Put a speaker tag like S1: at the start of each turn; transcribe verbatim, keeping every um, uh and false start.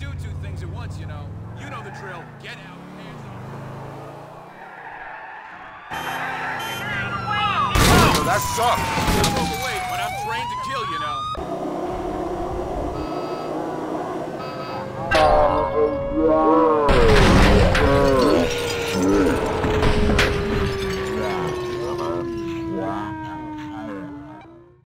S1: do two things at once, you know. You know the drill. Get out. Hands up.
S2: Oh, that sucked.